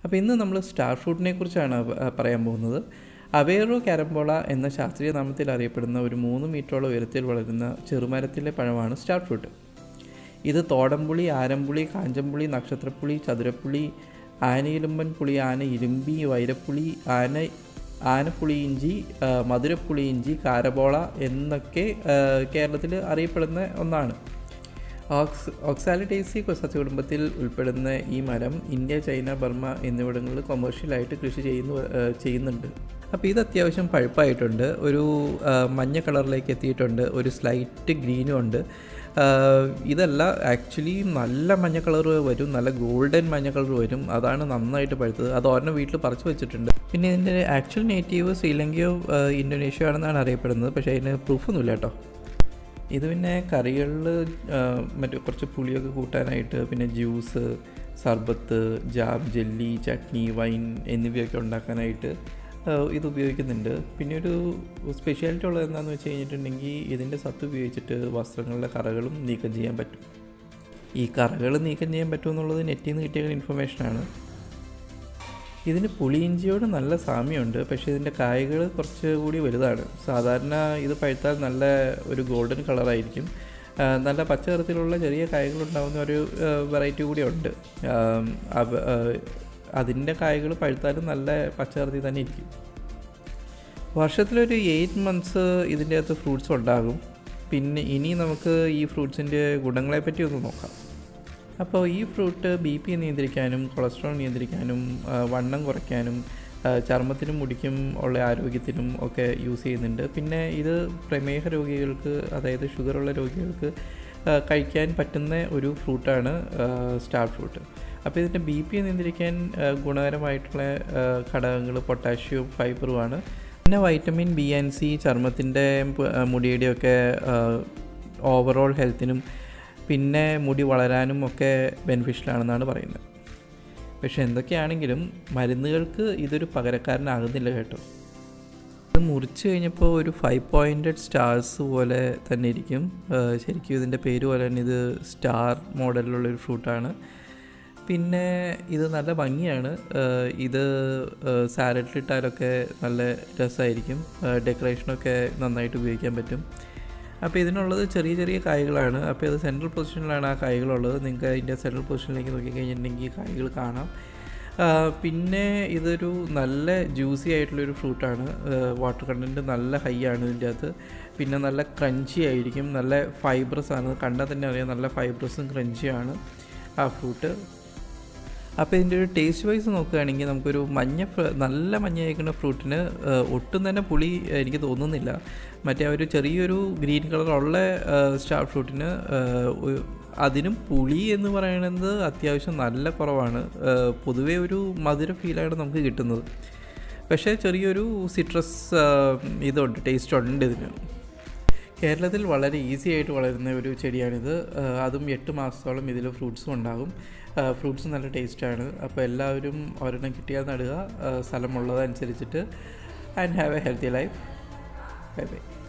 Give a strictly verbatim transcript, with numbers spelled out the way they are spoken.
അപ്പോൾ ഇന്ന് നമ്മൾ സ്റ്റാർ ഫ്രൂട്ടിനെ കുറിച്ചാണ് പറയാൻ പോകുന്നത്. അവേറോ കാരംബോള എന്ന ശാസ്ത്രീയ നാമത്തിൽ അറിയപ്പെടുന്ന ഒരു മൂന്ന് മീറ്ററോളം ഉയരത്തിൽ വളരുന്ന ചെറുമരത്തിലെ പഴമാണ് സ്റ്റാർ ഫ്രൂട്ട്. ഇത് തോടംപുളി, ആരംപുളി, കാഞ്ചംപുളി, നക്ഷത്രപ്പുളി, ചതുരപ്പുളി, ആനയിലുമ്പൻ പുളി, ആന ഇരുമ്പി, വൈരപ്പുളി, ആന ആനപ്പുളിയിഞ്ചി, മധുരപ്പുളിയിഞ്ചി, കാരബോള എന്നൊക്കെ കേരളത്തിൽ അറിയപ്പെടുന്ന ഒന്നാണ്. ഓക്സ് ഓക്സാലിഡേസി സസ്യകുടുംബത്തിൽ ഉൾപ്പെടുന്ന ഈ മരം ഇന്ത്യ, ചൈന, ബർമ്മ എന്നിവിടങ്ങളിൽ കൊമേഴ്ഷ്യലായിട്ട് കൃഷി ചെയ്യുന്നു ചെയ്യുന്നുണ്ട് അപ്പോൾ ഇത് അത്യാവശ്യം പഴുപ്പായിട്ടുണ്ട്. ഒരു മഞ്ഞ കളറിലേക്ക് എത്തിയിട്ടുണ്ട്. ഒരു സ്ലൈറ്റ് ഗ്രീനും ഉണ്ട്. ഇതല്ല, ആക്ച്വലി നല്ല മഞ്ഞ കളർ വരും, നല്ല ഗോൾഡൻ മഞ്ഞ കളർ വരും. അതാണ് നന്നായിട്ട് പഴുത്തത്. അത് ഒരെണ്ണം വീട്ടിൽ പറിച്ചു വെച്ചിട്ടുണ്ട്. പിന്നെ ഇതിൻ്റെ ആക്ച്വൽ നേറ്റീവ് ശ്രീലങ്കയോ ഇന്തോനേഷ്യ ആണെന്നാണ് അറിയപ്പെടുന്നത്. പക്ഷേ അതിന് പ്രൂഫൊന്നുമില്ല കേട്ടോ. ഇത് പിന്നെ കറികളിൽ മറ്റു കുറച്ച് പുളിയൊക്കെ കൂട്ടാനായിട്ട്, പിന്നെ ജ്യൂസ്, സർബത്ത്, ജാം, ജെല്ലി, ചട്നി, വൈൻ എന്നിവയൊക്കെ ഉണ്ടാക്കാനായിട്ട് ഇത് ഉപയോഗിക്കുന്നുണ്ട്. പിന്നെ ഒരു സ്പെഷ്യാലിറ്റി ഉള്ളത് എന്താണെന്ന് വെച്ച് കഴിഞ്ഞിട്ടുണ്ടെങ്കിൽ ഇതിൻ്റെ സത്ത് ഉപയോഗിച്ചിട്ട് വസ്ത്രങ്ങളിലെ കറകളും നീക്കം ചെയ്യാൻ പറ്റും. ഈ കറകൾ നീക്കം ചെയ്യാൻ പറ്റുമെന്നുള്ളത് നെറ്റിൽ നിന്ന് കിട്ടിയ ഇൻഫർമേഷനാണ്. ഇതിന് പുളിയിഞ്ചിയോട് നല്ല സാമ്യമുണ്ട്. പക്ഷേ ഇതിൻ്റെ കായകൾ കുറച്ച് കൂടി വലുതാണ്. സാധാരണ ഇത് പഴുത്താൽ നല്ല ഒരു ഗോൾഡൻ കളറായിരിക്കും. നല്ല പച്ച നിറത്തിലുള്ള ചെറിയ കായകളുണ്ടാകുന്ന ഒരു വെറൈറ്റി കൂടി ഉണ്ട്. അതിൻ്റെ കായകൾ പഴുത്താലും നല്ല പച്ച നിറത്തിൽ തന്നെ ഇരിക്കും. വർഷത്തിലൊരു എയ്റ്റ് മന്ത്സ് ഇതിൻ്റെ അകത്ത് ഫ്രൂട്ട്സ് ഉണ്ടാകും. പിന്നെ ഇനി നമുക്ക് ഈ ഫ്രൂട്ട്സിൻ്റെ ഗുണങ്ങളെപ്പറ്റി ഒന്ന് നോക്കാം. അപ്പോൾ ഈ ഫ്രൂട്ട് ബി പി നിയന്ത്രിക്കാനും, കൊളസ്ട്രോൾ നിയന്ത്രിക്കാനും, വണ്ണം കുറയ്ക്കാനും, ചർമ്മത്തിനും മുടിക്കും ഉള്ള ആരോഗ്യത്തിനും ഒക്കെ യൂസ് ചെയ്യുന്നുണ്ട്. പിന്നെ ഇത് പ്രമേഹ രോഗികൾക്ക്, അതായത് ഷുഗറുള്ള രോഗികൾക്ക് കഴിക്കാൻ പറ്റുന്ന ഒരു ഫ്രൂട്ടാണ് സ്റ്റാർ ഫ്രൂട്ട്. അപ്പോൾ ഇതിൻ്റെ ബി പി നിയന്ത്രിക്കാൻ ഗുണകരമായിട്ടുള്ള ഘടകങ്ങൾ പൊട്ടാഷ്യവും ഫൈബറുമാണ്. പിന്നെ വൈറ്റമിൻ ബി ആൻഡ് സി ചർമ്മത്തിൻ്റെ മുടിയുടെയൊക്കെ ഓവറോൾ ഹെൽത്തിനും പിന്നെ മുടി വളരാനും ഒക്കെ ബെനിഫിഷ്യലാണെന്നാണ് പറയുന്നത്. പക്ഷെ എന്തൊക്കെയാണെങ്കിലും മരുന്നുകൾക്ക് ഇതൊരു പകരക്കാരനാകുന്നില്ല കേട്ടോ. ഇത് മുറിച്ച് കഴിഞ്ഞപ്പോൾ ഒരു ഫൈവ് പോയിൻറ്റഡ് സ്റ്റാർസ് പോലെ തന്നെ ഇരിക്കും. ശരിക്കും ഇതിൻ്റെ പേര് പോലെ തന്നെ ഇത് സ്റ്റാർ മോഡലിലുള്ളൊരു ഫ്രൂട്ടാണ്. പിന്നെ ഇത് നല്ല ഭംഗിയാണ്. ഇത് സാലഡിലിട്ടാലൊക്കെ നല്ല രസമായിരിക്കും. ഡെക്കറേഷനൊക്കെ നന്നായിട്ട് ഉപയോഗിക്കാൻ പറ്റും. അപ്പോൾ ഇതിനുള്ളത് ചെറിയ ചെറിയ കായ്കളാണ്. അപ്പോൾ ഇത് സെൻട്രൽ പൊസിഷനിലാണ് ആ കായ്കളുള്ളത്. നിങ്ങൾക്ക് അതിൻ്റെ സെൻട്രൽ പൊസിഷനിലേക്ക് നോക്കിക്കഴിഞ്ഞിട്ടുണ്ടെങ്കിൽ കായ്കൾ കാണാം. പിന്നെ ഇതൊരു നല്ല ജ്യൂസി ആയിട്ടുള്ളൊരു ഫ്രൂട്ടാണ്. വാട്ടർ കണ്ടൻറ്റ് നല്ല ഹൈ ആണ് ഇതിൻ്റെ അകത്ത്. പിന്നെ നല്ല ക്രഞ്ചി ആയിരിക്കും, നല്ല ഫൈബ്രസ് ആണ്. കണ്ടാൽ തന്നെ അറിയാം നല്ല ഫൈബ്രസും ക്രഞ്ചിയാണ് ആ ഫ്രൂട്ട്. അപ്പോൾ ഇതിൻ്റെ ഒരു ടേസ്റ്റ് വൈസ് നോക്കുകയാണെങ്കിൽ നമുക്കൊരു മഞ്ഞ നല്ല മഞ്ഞ കഴിക്കുന്ന ഫ്രൂട്ടിന് ഒട്ടും തന്നെ പുളി എനിക്ക് തോന്നുന്നില്ല. മറ്റേ ഒരു ചെറിയൊരു ഗ്രീൻ കളറുള്ള സ്റ്റാർ ഫ്രൂട്ടിന് അതിനും പുളി എന്ന് പറയുന്നത് അത്യാവശ്യം നല്ല കുറവാണ്. പൊതുവേ ഒരു മധുര ഫീലാണ് നമുക്ക് കിട്ടുന്നത്. പക്ഷേ ചെറിയൊരു സിട്രസ് ഇതുണ്ട്, ടേസ്റ്റ് ഉണ്ട് ഇതിന്. കേരളത്തിൽ വളരെ ഈസി ആയിട്ട് വളരുന്ന ഒരു ചെടിയാണിത്. അതും എട്ട് മാസത്തോളം ഇതിൽ ഫ്രൂട്ട്സും ഉണ്ടാകും. ഫ്രൂട്ട്സ് നല്ല ടേസ്റ്റാണ്. അപ്പോൾ എല്ലാവരും ഒരെണ്ണം കിട്ടിയാൽ നടുക, സ്ഥലമുള്ളതനുസരിച്ചിട്ട്. And have a healthy life. Bye by.